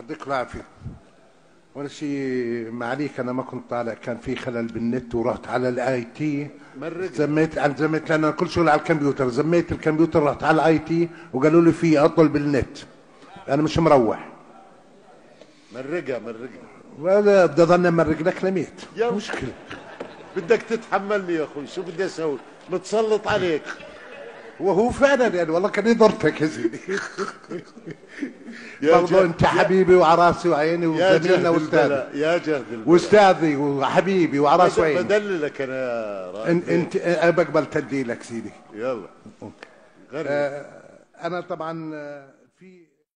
يعطيك العافية. ولا شيء معليك، أنا ما كنت طالع، كان في خلل بالنت ورحت على الاي تي. زميت لأن كل شغل على الكمبيوتر، زميت الكمبيوتر رحت على الاي تي وقالوا لي في عطل بالنت. أنا مش مروح. مرقة ولا بدي أظن مرق لك لميت. يا مشكلة. بدك تتحملني يا أخوي، شو بدي أسوي؟ متسلط عليك. وهو فعلا يعني والله كان يضرتك يا سيدي. برضه انت حبيبي وعراسي وعيني وزميلنا واستاذي. يا جهد البلاء واستاذي وحبيبي وعراسي وعيني. بدللك انا يا راجل. انت بقبل تدي لك سيدي. يلا. انا طبعا